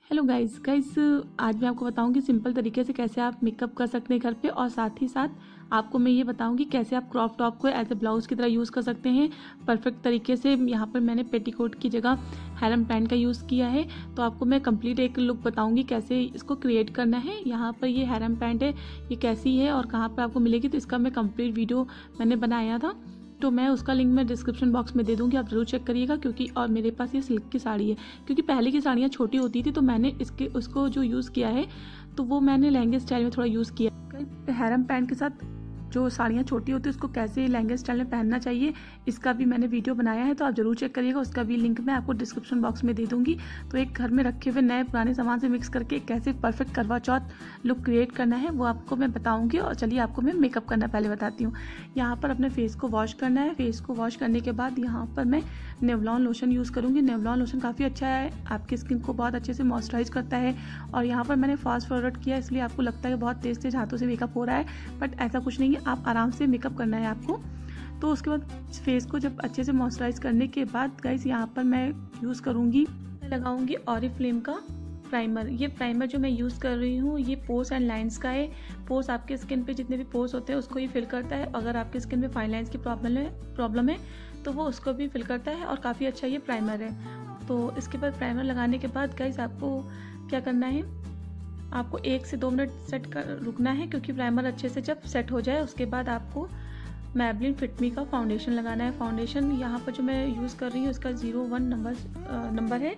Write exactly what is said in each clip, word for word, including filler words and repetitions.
Hello guys guys आज मैं आपको बताऊंगी सिंपल तरीके से कैसे आप मेकअप कर सकते हैं घर पे। और साथ ही साथ आपको मैं ये बताऊंगी कैसे आप क्रॉप टॉप को एज ए ब्लाउज की तरह यूज़ कर सकते हैं परफेक्ट तरीके से। यहाँ पर मैंने पेटीकोट की जगह हैरम पैंट का यूज़ किया है, तो आपको मैं कंप्लीट एक लुक बताऊंगी कैसे इसको क्रिएट करना है। यहाँ पर ये हैरम पैंट है, ये कैसी है और कहाँ पर आपको मिलेगी, तो इसका मैं कंप्लीट वीडियो मैंने बनाया था, तो मैं उसका लिंक मैं डिस्क्रिप्शन बॉक्स में दे दूंगी, आप ज़रूर चेक करिएगा। क्योंकि और मेरे पास ये सिल्क की साड़ी है, क्योंकि पहले की साड़ियाँ छोटी होती थी, तो मैंने इसके उसको जो यूज़ किया है तो वो मैंने लहंगे स्टाइल में थोड़ा यूज़ किया। हैरम पैंट के साथ जो साड़ियाँ छोटी होती है उसको कैसे लहंगे स्टाइल में पहनना चाहिए, इसका भी मैंने वीडियो बनाया है, तो आप ज़रूर चेक करिएगा। उसका भी लिंक मैं आपको डिस्क्रिप्शन बॉक्स में दे दूंगी। तो एक घर में रखे हुए नए पुराने सामान से मिक्स करके कैसे परफेक्ट करवा चौथ लुक क्रिएट करना है वो आपको मैं बताऊंगी। और चलिए आपको मैं मेकअप करना पहले बताती हूँ। यहाँ पर अपने फेस को वॉश करना है। फेस को वॉश करने के बाद यहाँ पर मैं नेवलॉन लोशन यूज़ करूँगी। नेवलॉन लोशन काफ़ी अच्छा है, आपकी स्किन को बहुत अच्छे से मॉइस्चराइज करता है। और यहाँ पर मैंने फास्ट फॉरवर्ड किया, इसलिए आपको लगता है बहुत तेज़ तेज़ हाथों से मेकअप हो रहा है, बट ऐसा कुछ नहीं है, आप आराम से मेकअप करना है आपको। तो उसके बाद फेस को जब अच्छे से मॉइस्चराइज करने के बाद गाइस यहाँ पर मैं यूज़ करूँगी, मैं लगाऊंगी ऑरिफ्लेम का प्राइमर। ये प्राइमर जो मैं यूज़ कर रही हूँ ये पोर्स एंड लाइंस का है। पोर्स आपके स्किन पे जितने भी पोर्स होते हैं उसको ये फिल करता है। अगर आपकी स्किन में फाइन लाइंस की प्रॉब्लम है प्रॉब्लम है तो वो उसको भी फिल करता है, और काफ़ी अच्छा ये प्राइमर है। तो इसके बाद प्राइमर लगाने के बाद गाइस आपको क्या करना है, आपको एक से दो मिनट सेट कर रुकना है, क्योंकि प्राइमर अच्छे से जब सेट हो जाए उसके बाद आपको मैबलिन फिट मी का फाउंडेशन लगाना है। फाउंडेशन यहाँ पर जो मैं यूज़ कर रही हूँ उसका ज़ीरो वन नंबर नंबर है।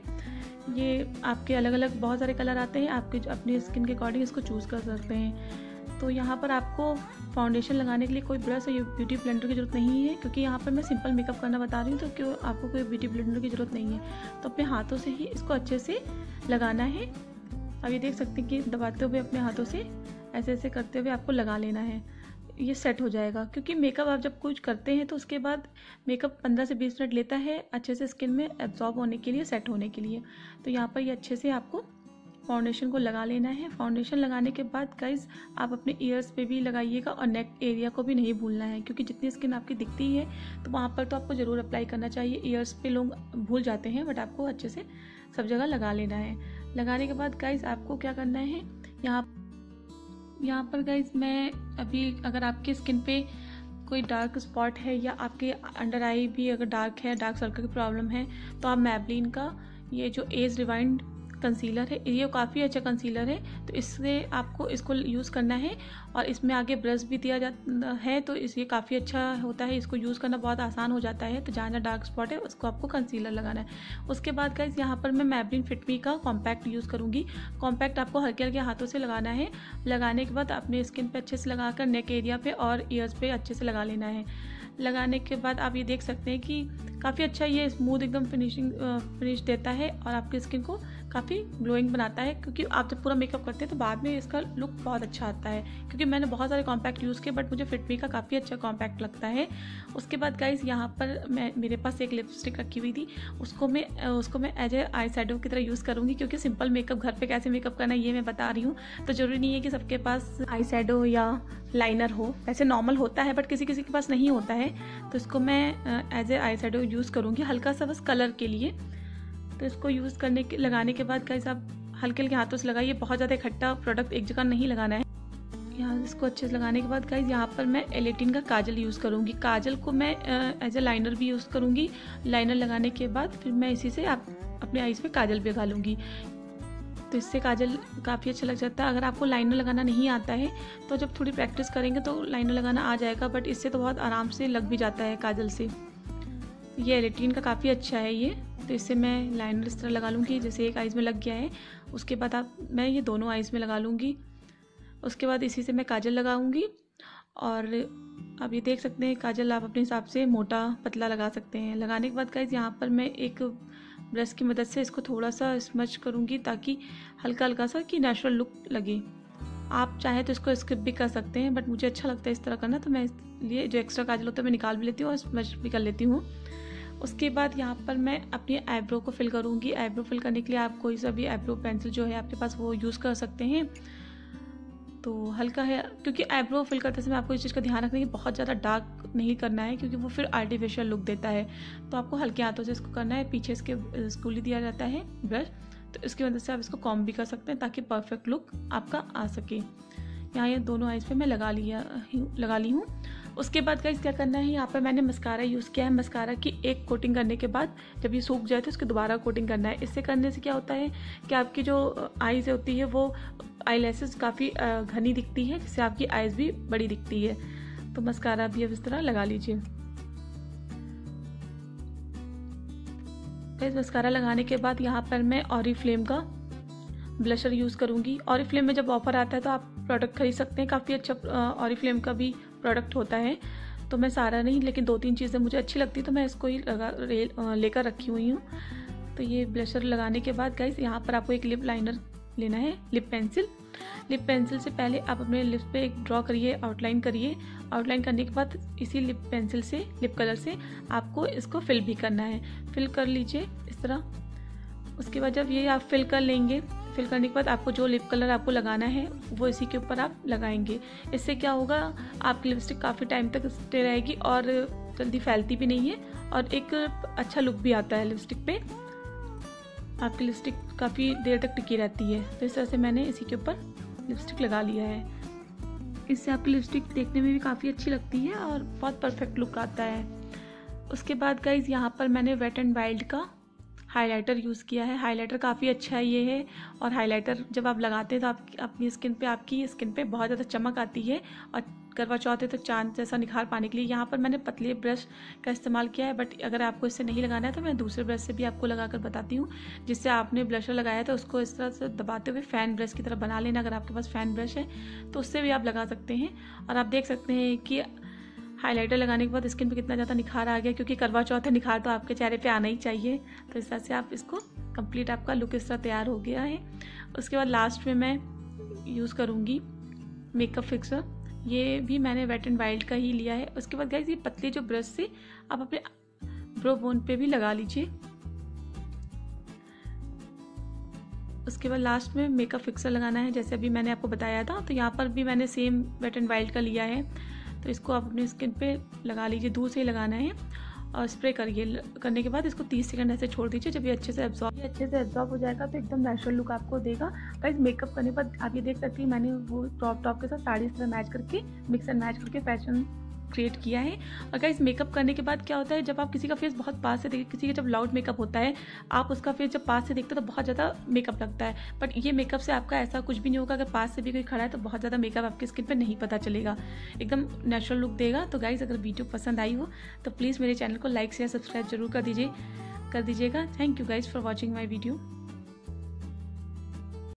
ये आपके अलग अलग बहुत सारे कलर आते हैं, आपके अपनी स्किन के अकॉर्डिंग इसको चूज़ कर सकते हैं। तो यहाँ पर आपको फाउंडेशन लगाने के लिए कोई ब्रश या ब्यूटी ब्लेंडर की ज़रूरत नहीं है, क्योंकि यहाँ पर मैं सिंपल मेकअप करना बता रही हूँ, तो क्यों आपको कोई ब्यूटी ब्लेंडर की ज़रूरत नहीं है। तो अपने हाथों से ही इसको अच्छे से लगाना है। अब ये देख सकते हैं कि दबाते हुए अपने हाथों से ऐसे ऐसे करते हुए आपको लगा लेना है, ये सेट हो जाएगा। क्योंकि मेकअप आप जब कुछ करते हैं तो उसके बाद मेकअप पंद्रह से बीस मिनट लेता है अच्छे से स्किन में एब्जॉर्ब होने के लिए, सेट होने के लिए। तो यहाँ पर ये अच्छे से आपको फाउंडेशन को लगा लेना है। फाउंडेशन लगाने के बाद गाइस आप अपने ईयर्स पे भी लगाइएगा, और नेक एरिया को भी नहीं भूलना है, क्योंकि जितनी स्किन आपकी दिखती है तो वहाँ पर तो आपको ज़रूर अप्लाई करना चाहिए। ईयर्स पे लोग भूल जाते हैं, बट आपको अच्छे से सब जगह लगा लेना है। लगाने के बाद गाइस आपको क्या करना है, यहाँ यहाँ पर गाइस मैं अभी अगर आपके स्किन पे कोई डार्क स्पॉट है या आपके अंडर आई भी अगर डार्क है, डार्क सर्कल की प्रॉब्लम है, तो आप मैबलिन का ये जो एज रिवाइंड कंसीलर है, ये काफ़ी अच्छा कंसीलर है, तो इससे आपको इसको यूज़ करना है। और इसमें आगे ब्रश भी दिया जाता है, तो इस ये काफ़ी अच्छा होता है, इसको यूज़ करना बहुत आसान हो जाता है। तो जहाँ जहाँ डार्क स्पॉट है उसको आपको कंसीलर लगाना है। उसके बाद गाइस यहाँ पर मैं मैबलिन फिट मी का कॉम्पैक्ट यूज़ करूँगी। कॉम्पैक्ट आपको हल्के हल्के हाथों से लगाना है। लगाने के बाद अपने स्किन पे अच्छे से लगाकर नेक एरिया पे और ईयर्स पे अच्छे से लगा लेना है। लगाने के बाद आप ये देख सकते हैं कि काफ़ी अच्छा ये स्मूथ एकदम फिनिशिंग फिनिश देता है, और आपकी स्किन को काफ़ी ग्लोइंग बनाता है। क्योंकि आप जब पूरा मेकअप करते हैं तो बाद में इसका लुक बहुत अच्छा आता है। क्योंकि मैंने बहुत सारे कॉम्पैक्ट यूज़ किए, बट मुझे फिट मी का काफ़ी अच्छा कॉम्पैक्ट लगता है। उसके बाद गाइस यहाँ पर मैं मेरे पास एक लिपस्टिक रखी हुई थी, उसको मैं उसको मैं एज ए आई शैडो की तरह यूज़ करूँगी। क्योंकि सिंपल मेकअप घर पर कैसे मेकअप करना है ये मैं बता रही हूँ, तो ज़रूरी नहीं है कि सबके पास आई शैडो या लाइनर हो। वैसे नॉर्मल होता है, बट किसी किसी के पास नहीं होता है, तो इसको मैं as a eye shadow use करूँगी हल्का सा बस कलर के लिए। तो इसको यूज़ करने के लगाने के बाद गाइस आप हल्के हल्के हाथों से लगाइए, बहुत ज़्यादा इकट्ठा प्रोडक्ट एक जगह नहीं लगाना है। यहाँ इसको अच्छे से लगाने के बाद गाइस यहाँ पर मैं एलेटिन का काजल यूज़ करूँगी। काजल को मैं एज ए लाइनर भी यूज़ करूँगी। लाइनर लगाने के बाद फिर मैं इसी से आप अपने आईज में काजल भी लगा लूँगी, तो इससे काजल काफ़ी अच्छा लग जाता है। अगर आपको लाइनर लगाना नहीं आता है तो जब थोड़ी प्रैक्टिस करेंगे तो लाइनर लगाना आ जाएगा, बट इससे तो बहुत आराम से लग भी जाता है काजल से। ये एलेटिन का काफ़ी अच्छा है ये, तो इससे मैं लाइनर इस तरह लगा लूँगी जैसे एक आइज़ में लग गया है। उसके बाद आप मैं ये दोनों आइज़ में लगा लूँगी। उसके बाद इसी से मैं काजल लगाऊँगी। और अब ये देख सकते हैं काजल आप अपने हिसाब से मोटा पतला लगा सकते हैं। लगाने के बाद गाइस यहाँ पर मैं एक ब्रश की मदद से इसको थोड़ा सा स्मच करूँगी, ताकि हल्का हल्का सा कि नेचुरल लुक लगे। आप चाहे तो इसको स्किप भी कर सकते हैं, बट मुझे अच्छा लगता है इस तरह करना, तो मैं इसलिए जो एक्स्ट्रा काजल होता है मैं निकाल भी लेती हूँ और स्मच भी कर लेती हूँ। उसके बाद यहाँ पर मैं अपनी आईब्रो को फिल करूँगी। आईब्रो फिल करने के लिए आप कोई सा भी आईब्रो पेंसिल जो है आपके पास वो यूज़ कर सकते हैं। तो हल्का है, क्योंकि आईब्रो फिल करते समय आपको इस चीज़ का ध्यान रखना है कि बहुत ज़्यादा डार्क नहीं करना है, क्योंकि वो फिर आर्टिफिशियल लुक देता है। तो आपको हल्के हाथों से इसको करना है। पीछे इसके स्कूली दिया जाता है ब्रश, तो इसकी वजह से आप इसको कॉम्ब भी कर सकते हैं ताकि परफेक्ट लुक आपका आ सके। यहाँ ये दोनों आइज़ पे मैं लगा लिया लगा ली हूँ। उसके बाद गाइस क्या करना है, यहाँ पर मैंने मस्कारा यूज़ किया है। मस्कारा की एक कोटिंग करने के बाद जब ये सूख जाए तो इसकी दोबारा कोटिंग करना है। इससे करने से क्या होता है कि आपकी जो आइज़ होती है वो आईलैशेस काफ़ी घनी दिखती है, जिससे आपकी आइज़ भी बड़ी दिखती है। तो मस्कारा भी अब इस तरह लगा लीजिए। गाइस मस्कारा लगाने के बाद यहाँ पर मैं ऑरिफ्लेम का ब्लशर यूज़ करूँगी। ऑरिफ्लेम में जब ऑफर आता है तो आप प्रोडक्ट खरीद सकते हैं, काफ़ी अच्छा ऑरिफ्लेम का भी प्रोडक्ट होता है। तो मैं सारा नहीं, लेकिन दो तीन चीज़ें मुझे अच्छी लगती तो मैं इसको ही लगा लेकर रखी हुई हूँ। तो ये ब्लशर लगाने के बाद गाइस यहाँ पर आपको एक लिप लाइनर लेना है, लिप पेंसिल। लिप पेंसिल से पहले आप अपने लिप्स पे एक ड्रॉ करिए, आउटलाइन करिए। आउटलाइन करने के बाद इसी लिप पेंसिल से, लिप कलर से आपको इसको फिल भी करना है। फिल कर लीजिए इस तरह। उसके बाद जब ये आप फिल कर लेंगे, फिल करने के बाद आपको जो लिप कलर आपको लगाना है वो इसी के ऊपर आप लगाएंगे। इससे क्या होगा, आपकी लिपस्टिक काफ़ी टाइम तक स्टे रहेगी और जल्दी फैलती भी नहीं है और एक अच्छा लुक भी आता है लिपस्टिक पे। आपकी लिपस्टिक काफ़ी देर तक टिकी रहती है। तो इस तरह से मैंने इसी के ऊपर लिपस्टिक लगा लिया है। इससे आपकी लिपस्टिक देखने में भी काफ़ी अच्छी लगती है और बहुत परफेक्ट लुक आता है। उसके बाद गाइज यहाँ पर मैंने वेट एंड वाइल्ड का हाइलाइटर यूज़ किया है। हाइलाइटर काफ़ी अच्छा ये है और हाइलाइटर जब आप लगाते हैं तो आप अपनी स्किन पे आपकी स्किन पे बहुत ज़्यादा चमक आती है और करवा चौथ है तो चांद जैसा निखार पाने के लिए यहाँ पर मैंने पतले ब्रश का इस्तेमाल किया है। बट अगर आपको इससे नहीं लगाना है तो मैं दूसरे ब्रश से भी आपको लगा कर बताती हूँ। जिससे आपने ब्लशर लगाया था उसको इस तरह से दबाते हुए फ़ैन ब्रश की तरह बना लेना। अगर आपके पास फ़ैन ब्रश है तो उससे भी आप लगा सकते हैं। और आप देख सकते हैं कि हाइलाइटर लगाने के बाद स्किन पे कितना ज़्यादा निखार आ गया, क्योंकि करवा चौथ है, निखार तो आपके चेहरे पे आना ही चाहिए। तो इस तरह से आप इसको कंप्लीट, आपका लुक इस तरह तैयार हो गया है। उसके बाद लास्ट में मैं यूज़ करूँगी मेकअप फिक्सर। ये भी मैंने वेट एंड वाइल्ड का ही लिया है। उसके बाद गाइस ये पतले जो ब्रश से आप अपने ब्रो बोन पे भी लगा लीजिए। उसके बाद लास्ट में मेकअप फिक्सर लगाना है, जैसे अभी मैंने आपको बताया था। तो यहाँ पर भी मैंने सेम वेट एंड वाइल्ड का लिया है। तो इसको आप अपनी स्किन पे लगा लीजिए, दूर से ही लगाना है और स्प्रे करिए। करने के बाद इसको तीस सेकंड ऐसे छोड़ दीजिए। जब ये अच्छे से एब्जॉर्ब ये अच्छे से एब्जॉर्ब हो जाएगा तो एकदम नेचुरल लुक आपको देगा। गाइस मेकअप करने के बाद आप ये देख सकती हैं मैंने वो क्रॉप टॉप के साथ साड़ी से मैच करके, मिक्स एंड मैच करके फैशन क्रिएट किया है। और गाइस मेकअप करने के बाद क्या होता है, जब आप किसी का फेस बहुत पास से देखिए, किसी का जब लाउड मेकअप होता है आप उसका फेस जब पास से देखते हो तो बहुत ज़्यादा मेकअप लगता है। बट ये मेकअप से आपका ऐसा कुछ भी नहीं होगा। अगर पास से भी कोई खड़ा है तो बहुत ज़्यादा मेकअप आपकी स्किन पे नहीं पता चलेगा, एकदम नेचुरल लुक देगा। तो गाइस अगर वीडियो पसंद आई हो तो प्लीज़ मेरे चैनल को लाइक शेयर सब्सक्राइब जरूर कर दीजिए कर दीजिएगा। Thank you guys for watching my video.